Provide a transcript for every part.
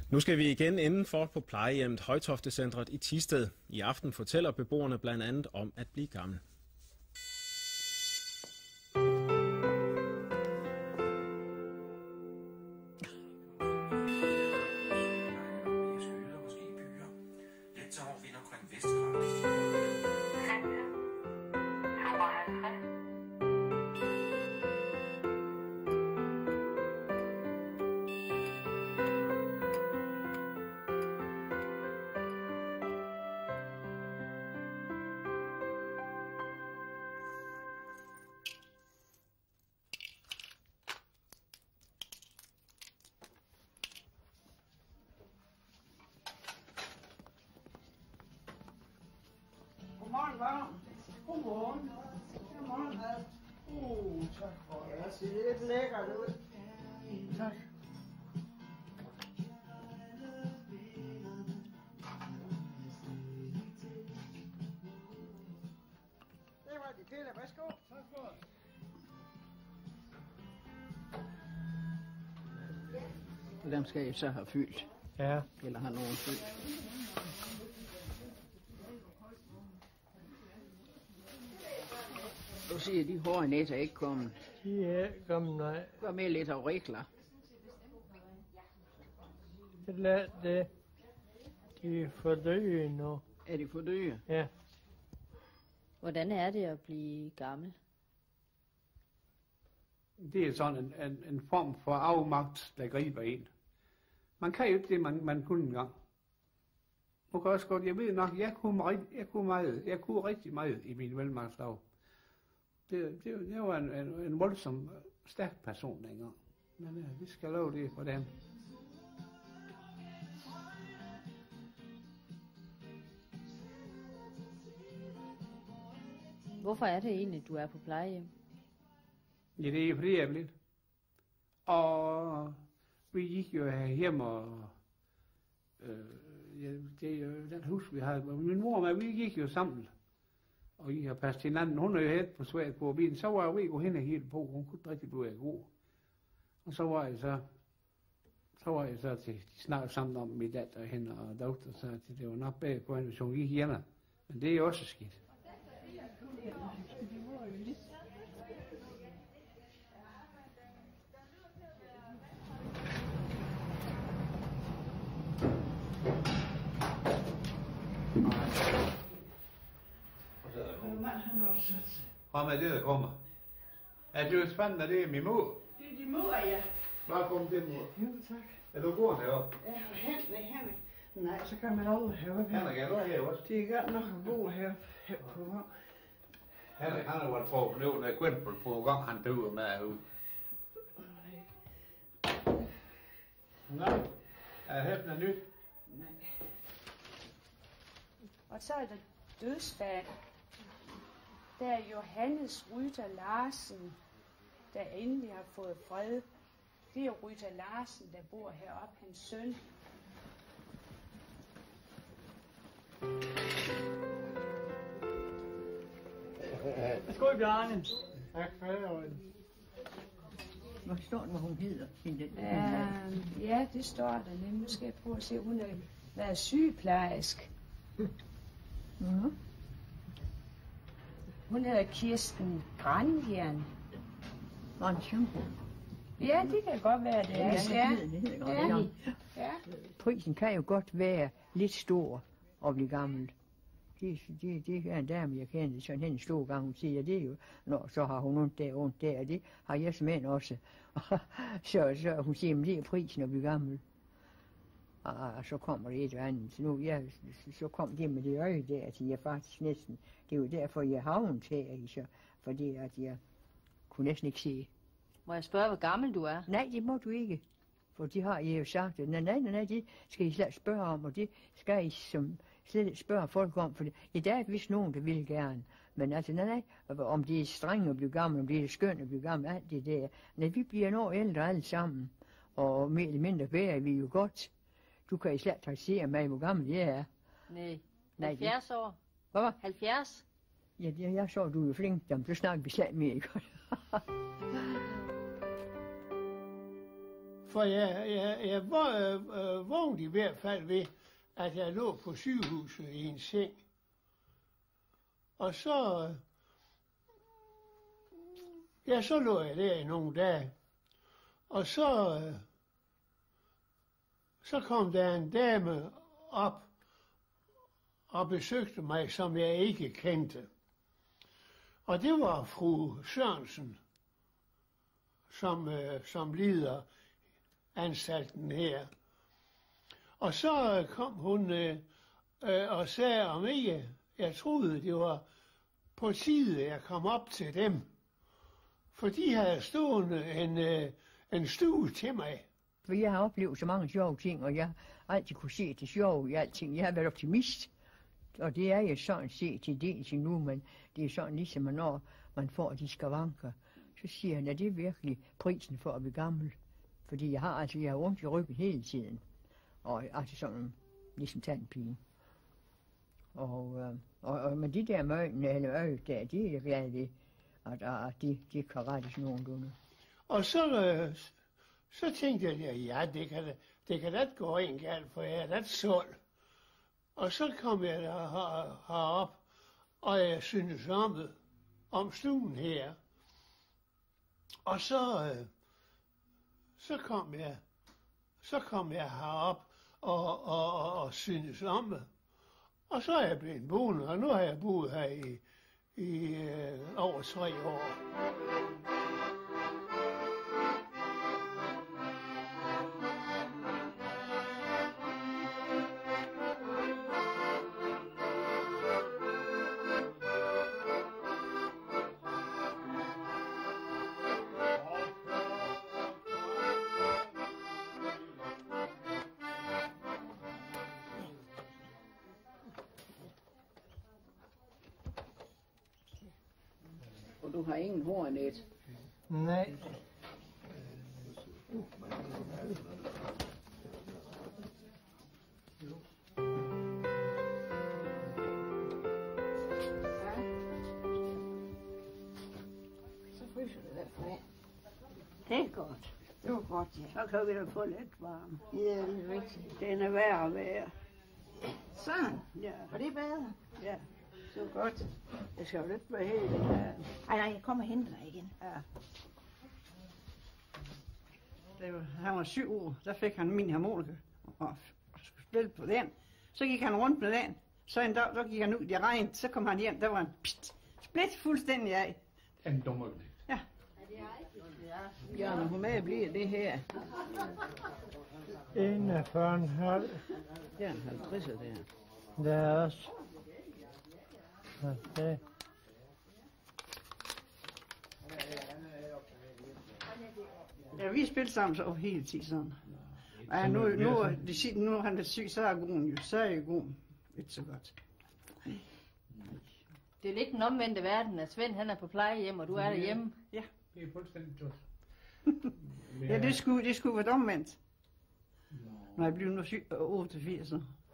Nu skal vi igen indenfor på plejehjemmet Højtoftecentret i Thisted. I aften fortæller beboerne blandt andet om at blive gammel. Godmorgen, barn. Godmorgen. Godmorgen, mad. Tak for det. Det ser lidt lækkert ud. Tak. Det var de piller. Værsgo. Tak for det. Dem skal I så have fyldt. Ja. Eller have nogen fyldt. Du siger, de hårde nætter er ikke kommet. De er ikke kommet, nej. Hvad med lidt af rikler? Det. De er for døde nu. Er de for dyre? Ja. Hvordan er det at blive gammel? Det er sådan en form for afmagt, der griber en. Man kan jo ikke det, man kunne engang. Man kan også godt, jeg ved nok, jeg kunne rigtig meget i min velmagtsdag. Det var en voldsom, stærk person dengang. Men vi skal love det for dem. Hvorfor er det egentlig, du er på plejehjem? Ja, det er fordi, jeg er blind. Og vi gik jo hjem og... det er jo den hus, vi havde. Min mor og mig, vi gik jo sammen. Og I har passet hinanden. Hun er jo helt på svært på bilen. Så var jeg ved at gå hen og helt på. Hun kunne rigtig blive god. Og så var jeg så til, de snakkede sammen om min datter og hende og doktor, så det var nok bag på hende, hvis hun gik hjemme. Men det er også skidt. Hvad med det, der kommer? Er det jo spændende, det er min mor? Det er din mor, ja. Hvad kommer det, mor? Jo, tak. Er du god heroppe? Ja, Henrik. Nej, så kan man aldrig heroppe. Henrik, er du her også? Det er godt nok at bo her på gang. Henrik, han har været på nu, når Kvindbøl på gang, han døde med herude. Nej. Er det noget nyt? Nej. Og så er der dødsfald. Der er Johannes Rytter Larsen, der endelig har fået fred. Det er Rytter Larsen, der bor heroppe, hans søn. Værsgo, Bjarne. Tak for det. Hvor står der, hvad hun hedder? Ja, det står der nemlig. Nu skal jeg prøve at se, hun har været sygeplejersk. Mhm. Hun hedder Kirsten Granjern. Ja, det kan godt være, det er. Det hedder godt. Ja. Prisen kan jo godt være lidt stor og blive gammel. Det er en dame, jeg kender, sådan en stor gang, hun siger, det er jo, så har hun ondt der, og det har jeg simpelthen også. så hun siger, men det er prisen at blive gammel. Og så kommer det et eller andet. Så kom det med det øje der, at jeg faktisk næsten, det er jo derfor, jeg havnet her, fordi at jeg kunne næsten ikke se. Må jeg spørge, hvor gammel du er? Nej, det må du ikke. For de har jeg jo sagt, nej, det skal I slet spørge om, og det skal I slet spørge folk om, for der er vist nogen, der vil gerne. Men altså, nej, om det er strengt at blive gammel, om det er skønt at blive gammel, alt det der. Nej, vi bliver noget ældre alle sammen, og mere eller mindre bedre vi jo godt. Du kan I slet taksere mig, hvor gammel jeg er. Nej, 70 år. Hvad? 70? Ja, jeg så, du er jo flink, jamen, så snakker vi slet mere, ikke? For jeg vågnede i hvert fald ved, at jeg lå på sygehuset i en seng. Og så lå jeg der i nogle dage. Og så kom der en dame op og besøgte mig, som jeg ikke kendte. Og det var fru Sørensen, som lider anstalten her. Og så kom hun og sagde, om ikke jeg troede, det var på tide, jeg kom op til dem. For de havde stående en stue til mig. For jeg har oplevet så mange sjove ting, og jeg har altid kunne se det sjove i alting. Jeg har været optimist, og det er jeg sådan set til dels endnu, men det er sådan ligesom, når man får de skavanker, så siger han, at det er virkelig prisen for at blive gammel. Fordi jeg har ondt i ryggen hele tiden, og altså sådan ligesom tandpine. Men de der øje der, de er jeg glad ved, at de kan rettes nogenlunde. Og så tænkte jeg, ja, det kan da gå en galt, for jeg er da solgt. Og så kom jeg herop, og jeg synes om stuen her. Og så kom jeg herop og synes om det. Og så er jeg blevet boende, og nu har jeg boet her i over 3 år. Og du har ingen hornet. Nej. Så fryser det derfra. Det er godt. Det var godt, ja. Så kan vi da få lidt varme. Ja, det er rigtigt. Den er værd at være. Sådan. Ja, Og det er bedre. ja. Det var godt. Det skal jo lidt være helt her. Nej, jeg kommer og henter dig igen. Ja. Han var 7 år, der fik han min harmonika og skulle spille på den. Så gik han rundt med den. Så en dag, der gik han ud i regn, så kom han hjem, der var en split fuldstændig af. En dummer. Ja. Bjørn, hvor meget bliver det her? 41,5. Det er en 50'er der. Der er også. Okay. Ja, vi spillede sammen så hele tiden sådan. Ja, nu er han lidt syg, så er Gun jo, så er Gun ikke så godt. Det er lidt den omvendte verden, at Svend han er på plejehjem, og du er derhjemme. Ja. Det er fuldstændig tot. Ja, det skulle være omvendt. Når jeg blev nu syg 88.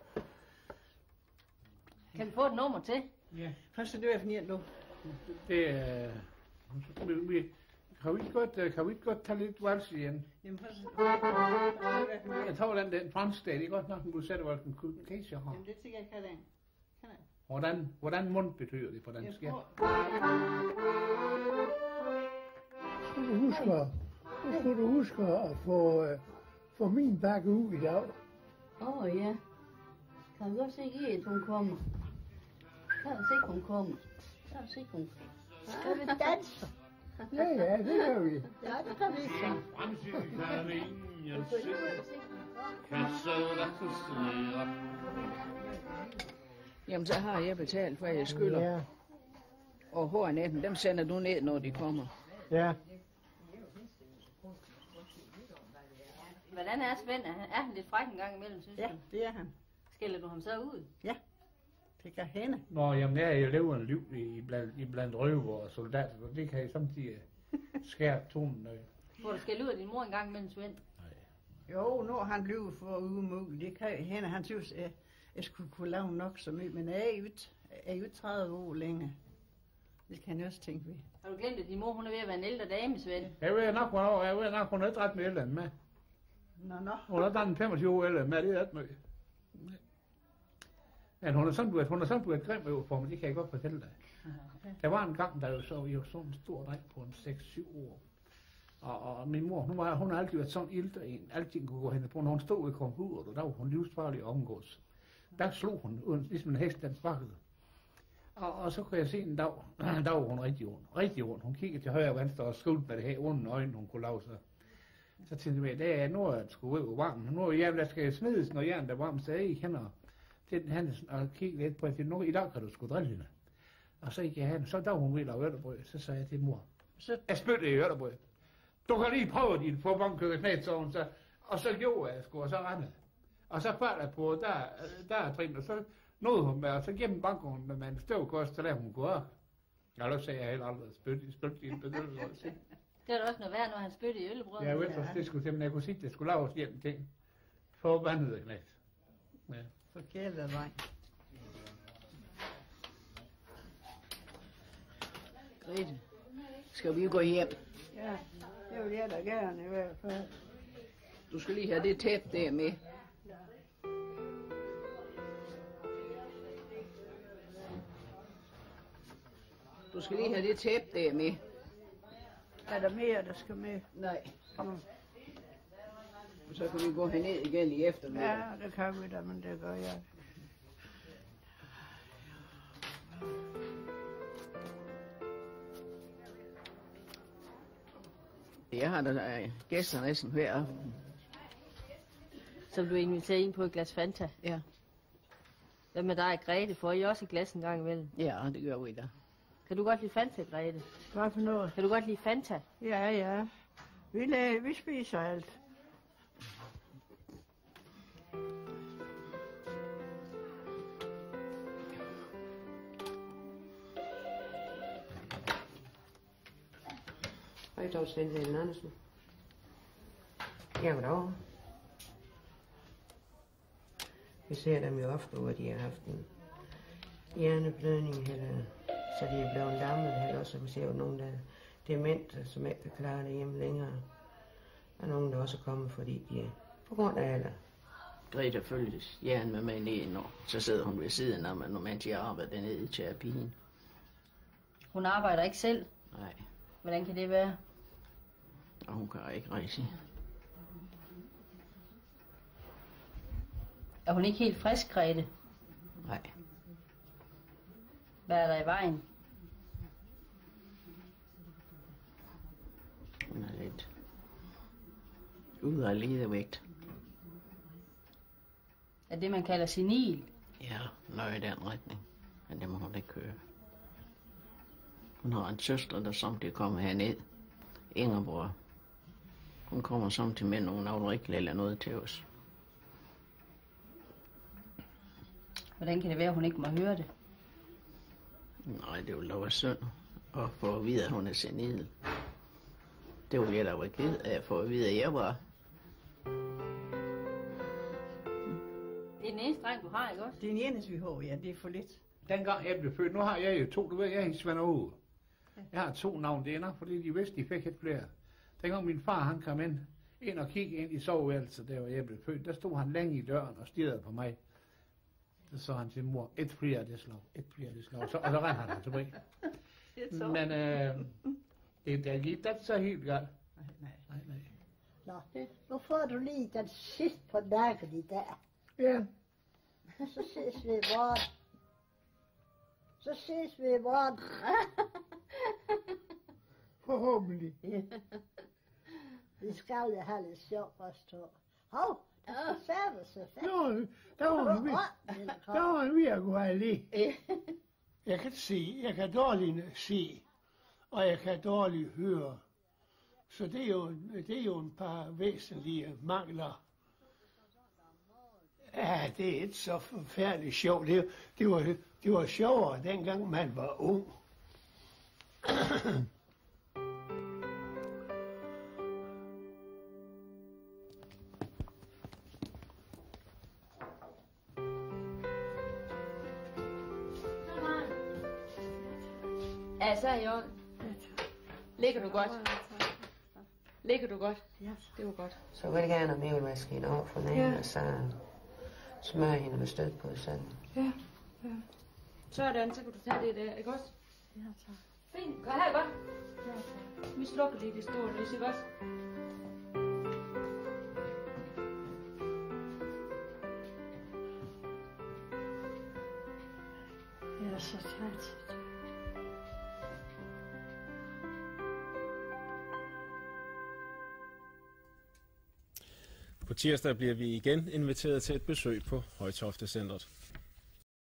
Kan vi få et nummer til? Ja. Først det er for nu. Det er... Kan vi ikke godt tage lidt vals igen? Jamen, først... Jeg tror, den franske, det er godt nok, du sætter valsen case, jeg har. Jamen, det tænker jeg kan den. Hvordan mund betyder det på dansk? Ja. Skulle du huske at få min bakke ud i dag? Ja. Kan vi godt se, at hun kommer? Kan vi se, hun kommer? Kan vi se, hun kommer? Skal vi danse? Ja, det gør vi. Ja, det kan vi så. Jamen, så har jeg betalt, hvad jeg skylder. Ja. Og hårnetten, dem sender du ned, når de kommer. Ja. Hvordan er Svend? Er han lidt fræk en gang imellem, synes Ja, du? det er han. Skælder du ham så ud? Ja, det kan hende. Nå, jamen, jeg lever en liv i blandt røver og soldater, og det kan jeg samtidig skære tonen af. Får du skælde ud af din mor en gang imellem, Svend? Jo, nu er han blevet for umulig. Det kan hende. Han synes, at jeg skulle kunne lave nok så meget, men jeg er jo 30 år længe. Det kan jeg også tænke ved. Har du glemt, at din mor hun er ved at være en ældre dame, Svend? Jeg ved nok, hun er ikke ret med ældre end mig. Nå. Hun er den 25 år ældre, men det er ikke meget. Men hun er sådan blevet grim over for mig, det kan jeg godt fortælle dig. Der var en gang, der jo så vi jo sådan en stor dreng på en 6-7 år. Og min mor, hun har altid været sådan ældre en. Altid kunne gå hen på, når hun stod i komfuret, og der var hun livsfarlig omgås. Der slog hun, ligesom en hest, den sparkede. Og så kunne jeg se en dag, der var hun rigtig ond. Hun kiggede til højre og venstre og skruede med det her onde øjne, hun kunne lave sig. Så tænkte jeg, det er nu, at skulle ud varmt. Nu er jeg, der skal smides, når hjernen er varmt, så jeg kender det han og kigge lidt på, at nu i dag kan du sgu drille hende. Og så gik jeg hen, så der var hun ved at lave ørterbrød. Så sagde jeg til mor, jeg spyttede i ørterbrød. Du kan lige prøve din på bankøkket knæt, så hun så. Og så gjorde jeg sgu, og så rendte. Og så faldt jeg på, der er trin, og så nåede hun med, og så gennem bankøkket med en støvkost, så lavede hun gå op. Og så sagde jeg heller aldrig, spytte i en bedøvelse. Det er da også noget værd, når han spyttede i øllebrød. Jeg ved også, det skulle simpelthen, jeg kunne sige, det skulle laves hjem ting. Forbandet knæt. Ja. Forkælet vej. Grete, skal vi gå hjem? Ja, det vil jeg da gerne i hvert fald. Du skal lige have det tæppe der med. Du skal lige have det tæppe der med. Er der mere, der skal med? Nej. Og så kan vi gå herned igen i eftermiddag. Ja, det kan vi da, men det gør jeg. Jeg har da gæster næsten hver aften. Som du inviterer ind på et glas Fanta. Ja. Hvad med dig, Grete? Får I også et glas en gang imellem? Ja, det gør vi da. Kan du godt lide Fanta, Grete? Hvad for noget? Kan du godt lide Fanta? Ja. Vi spiser alt. Hej, dog Svend Andersen. Ja, goddag. Vi ser dem jo ofte, hvor de har haft en hjerneblødning, eller så de er blevet dammet, eller også vi ser jo nogen, der er demente, som ikke kan klare det hjemme længere. Og nogen, der også er kommet, fordi de er på grund af alder. Grete følges hjernen med mig ned, og så sidder hun ved siden af mig, mens jeg arbejder nede i terapien. Hun arbejder ikke selv. Nej. Hvordan kan det være? Og hun kan ikke rejse. Er hun ikke helt frisk, Grete? Nej. Hvad er der i vejen? Hun er lidt ude af lidevægt. Er det, man kalder senil? Ja, noget i den retning. Men det må hun ikke køre. Hun har en søster, der samtidig kommer herned. Ingeborg. Hun kommer samtidig med nogle afdrikkelige eller noget til os. Hvordan kan det være, at hun ikke må høre det? Nej, det ville da være synd at få at vide, at hun er senil. Det ville jeg da være ked af at få at vide, at jeg var. Det er den eneste dreng, du har, ikke også? Det er en eneste, vi har, ja, det er for lidt. Dengang jeg blev født, nu har jeg jo 2, du ved, jeg er Svend Aage. Jeg har 2 navne, det er nok, fordi de vidste, de fik et flere. Dengang min far, han kom ind og kiggede ind i soveværelset, der hvor jeg blev født, der stod han længe i døren og stirrede på mig. Så sagde han til mor, et flere af det slag, og så rendte han tilbage. Men det gik da så helt galt. Nej. Nå, nu får du lige den sidste på nakken i dag. Ja. Så ses vi i morgen. Forhåbentlig. Vi skal jo have lidt sjov også, to. Hov, du skal sætte så fedt. Der var han ved at gå alene. Jeg kan se, jeg kan dårligt se, og jeg kan dårligt høre. Så det er jo en par væsentlige mangler. Ja, det er ikke så forfærdeligt sjovt. Det var sjovere, dengang man var ung. Ja, så er jeg. Ligger du godt? Ligger du godt? Ja, det var godt. Så vil jeg gerne have mælvask hende over for den ene, og så smøre hende med stød på sådan. Ja, ja. Sådan, så kan du tage det der, ikke også? Ja, tak. Fint, gør her godt. Ja, tak. Vi slukker lige det store lys, ikke også? Jeg er så træt. På tirsdag bliver vi igen inviteret til et besøg på Højtofte Centret.